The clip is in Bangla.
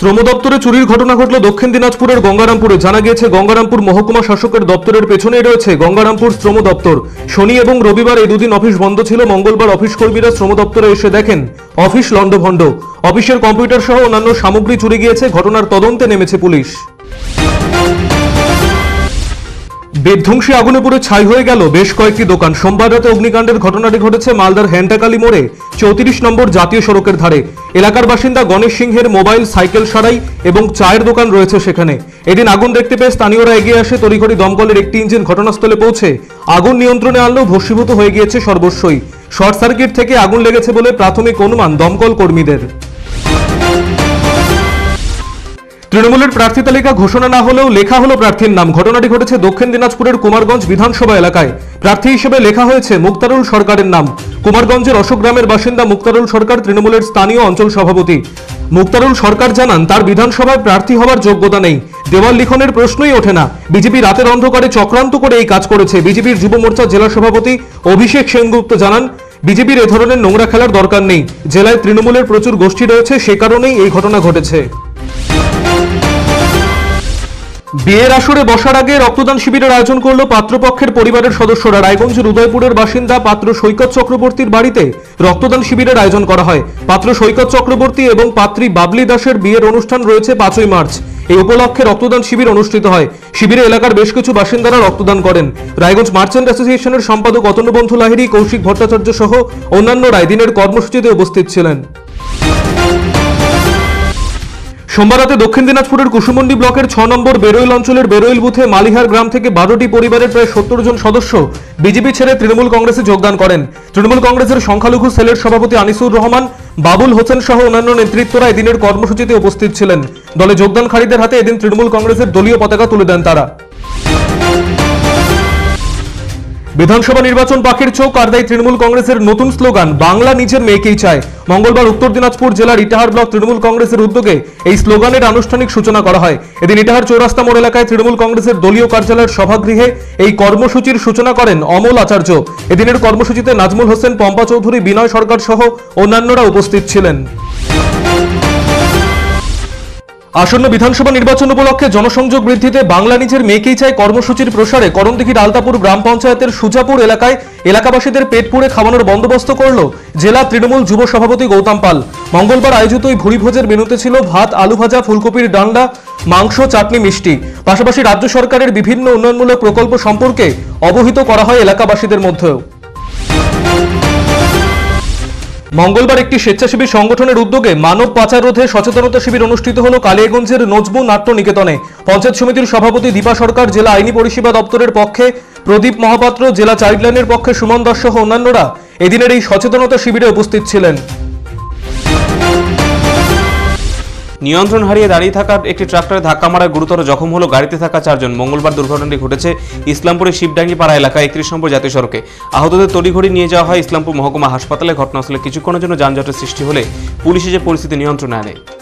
শ্রম দপ্তরে চুরির ঘটনা ঘটল দক্ষিণ দিনাজপুরের গঙ্গারামপুরে। জানা গিয়েছে গঙ্গারামপুর মহকুমা শাসকের দপ্তরের পেছনেই রয়েছে গঙ্গারামপুর শ্রম দপ্তর। শনি এবং রবিবার এই দুদিন অফিস বন্ধ ছিল। মঙ্গলবার অফিস কর্মীরা শ্রম দপ্তরে এসে দেখেন অফিস লণ্ডভণ্ড। অফিসের কম্পিউটার সহ অন্যান্য সামগ্রী চুরি গিয়েছে। ঘটনার তদন্তে নেমেছে পুলিশ। বিধ্বংসী আগুনে পুড়ে ছাই হয়ে গেল বেশ কয়েকটি দোকান। সোমবার রাতে অগ্নিকাণ্ডের ঘটনাটি ঘটেছে মালদার হ্যান্টাকালি মোড়ে 34 নম্বর জাতীয় সড়কের ধারে। এলাকার বাসিন্দা গণেশ সিংহের মোবাইল, সাইকেল সারাই এবং চায়ের দোকান রয়েছে সেখানে। এদিন আগুন দেখতে পেয়ে স্থানীয়রা এগিয়ে আসে। তড়িঘড়ি দমকলের একটি ইঞ্জিন ঘটনাস্থলে পৌঁছে আগুন নিয়ন্ত্রণে আনলেও ভস্মীভূত হয়ে গিয়েছে সর্বস্বই। শর্ট সার্কিট থেকে আগুন লেগেছে বলে প্রাথমিক অনুমান দমকল কর্মীদের। তৃণমূলের প্রার্থী তালিকা ঘোষণা না হলেও লেখা হলো প্রার্থীর নাম। ঘটনাটি ঘটেছে দক্ষিণ দিনাজপুরের কুমারগঞ্জ বিধানসভা এলাকায়। প্রার্থী হিসেবে লেখা হয়েছে মুক্তারুল সরকারের নাম। কুমারগঞ্জের অশোক গ্রামের বাসিন্দা মুক্তারুল সরকার তৃণমূলের স্থানীয় অঞ্চল সভাপতি। মুক্তারুল সরকার জানান তার বিধানসভায় প্রার্থী হওয়ার যোগ্যতা নেই। দেওয়াল লিখনের প্রশ্নই ওঠে না। বিজেপি রাতের অন্ধকারে চক্রান্ত করে এই কাজ করেছে। বিজেপির যুব মোর্চা জেলা সভাপতি অভিষেক সেনগুপ্ত জানান বিজেপির এ ধরনের নোংরা খেলার দরকার নেই। জেলায় তৃণমূলের প্রচুর গোষ্ঠী রয়েছে, সে কারণেই এই ঘটনা ঘটেছে। বিয়ের আসরে বসার আগে রক্তদান শিবিরের আয়োজন করলো পাত্রপক্ষের পরিবারের সদস্যরা। রায়গঞ্জের উদয়পুরের বাসিন্দা পাত্র সৈকত চক্রবর্তীর বাড়িতে রক্তদান শিবিরের আয়োজন করা হয়। পাত্র সৈকত চক্রবর্তী এবং পাত্রী বাবলি দাসের বিয়ের অনুষ্ঠান রয়েছে 5ই মার্চ। এই উপলক্ষে রক্তদান শিবির অনুষ্ঠিত হয়। শিবিরে এলাকার বেশ কিছু বাসিন্দারা রক্তদান করেন। রায়গঞ্জ মার্চেন্ট অ্যাসোসিয়েশনের সম্পাদক অতন্যবন্ধু লাহিড়ী, কৌশিক ভট্টাচার্য সহ অন্যান্যরা দিনের কর্মসূচিতে উপস্থিত ছিলেন। সোমবার রাতে দক্ষিণ দিনাজপুরের কুসুমন্ডি ব্লকের 6 নম্বর বেরোইল অঞ্চলের বেরোইল বুথে মালিহার গ্রাম থেকে 12টি পরিবারের প্রায় 70 জন সদস্য বিজেপি ছেড়ে তৃণমূল কংগ্রেসে যোগদান করেন। তৃণমূল কংগ্রেসের সংখ্যালঘু সেলের সভাপতি আনিসুর রহমান, বাবুল হোসেন সহ অন্যান্য নেতৃত্বরা এদিনের কর্মসূচিতে উপস্থিত ছিলেন। দলে যোগদানকারীদের হাতে এদিন তৃণমূল কংগ্রেসের দলীয় পতাকা তুলে দেন তারা। বিধানসভা নির্বাচন পাখির চোখ, আর তাই তৃণমূল কংগ্রেসের নতুন স্লোগান বাংলা নিজের মেয়েকেই চায়। মঙ্গলবার উত্তর দিনাজপুর জেলার ইটাহার ব্লক তৃণমূল কংগ্রেসের উদ্যোগে এই স্লোগানের আনুষ্ঠানিক সূচনা করা হয়। এদিন ইটাহার চৌরাস্তা মোড় এলাকায় তৃণমূল কংগ্রেসের দলীয় কার্যালয়ের সভাগৃহে এই কর্মসূচির সূচনা করেন অমল আচার্য। এদিনের কর্মসূচিতে নাজমুল হোসেন, পম্পা চৌধুরী, বিনয় সরকার সহ অন্যান্যরা উপস্থিত ছিলেন। আসন্ন বিধানসভা নির্বাচন উপলক্ষে জনসংযোগ বৃদ্ধিতে বাংলা নিজের মেয়েকেই চাই কর্মসূচির প্রসারে করণদিঘির আলতাপুর গ্রাম পঞ্চায়েতের সুজাপুর এলাকায় এলাকাবাসীদের পেট পুড়ে খাওয়ানোর বন্দোবস্ত করল জেলা তৃণমূল যুব সভাপতি গৌতম পাল। মঙ্গলবার আয়োজিত এই ভুরিভোজের মেনুতে ছিল ভাত, আলু ভাজা, ফুলকপির ডান্ডা, মাংস, চাটনি, মিষ্টি। পাশাপাশি রাজ্য সরকারের বিভিন্ন উন্নয়নমূলক প্রকল্প সম্পর্কে অবহিত করা হয় এলাকাবাসীদের মধ্যেও। মঙ্গলবার একটি স্বেচ্ছাসেবী সংগঠনের উদ্যোগে মানব পাচার রোধে সচেতনতা শিবির অনুষ্ঠিত হলো কালিয়াগঞ্জের নজবু নাট্য নিকেতনে। পঞ্চায়েত সমিতির সভাপতি দীপা সরকার, জেলা আইনি পরিষেবা দপ্তরের পক্ষে প্রদীপ মহাপাত্র, জেলা চাইল্ডলাইনের পক্ষে সুমন দাস সহ অন্যান্যরা এদিনের এই সচেতনতা শিবিরে উপস্থিত ছিলেন। নিয়ন্ত্রণ হারিয়ে দাঁড়িয়ে থাকা একটি ট্রাক্টরে ধাক্কা মারায় গুরুতর জখম হলো গাড়িতে থাকা 4 জন। মঙ্গলবার দুর্ঘটনাটি ঘটেছে ইসলামপুরের শিবডাঙ্গি পাড়া এলাকায় 31 নম্বর জাতীয় সড়কে। আহতদের তড়িঘড়ি নিয়ে যাওয়া হয় ইসলামপুর মহকুমা হাসপাতালে। ঘটনাস্থলে কিছুক্ষণের জন্য যানজটের সৃষ্টি হলে পুলিশ এসে পরিস্থিতি নিয়ন্ত্রণে আনে।